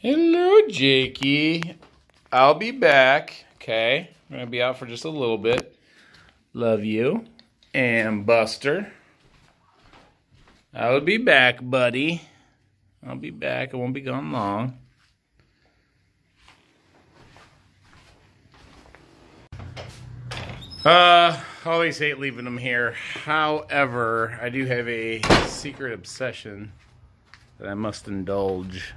Hello, Jakey. I'll be back. Okay, I'm gonna be out for just a little bit. Love you. And Buster. I'll be back, buddy. I'll be back. I won't be gone long. Always hate leaving them here. However, I do have a secret obsession that I must indulge.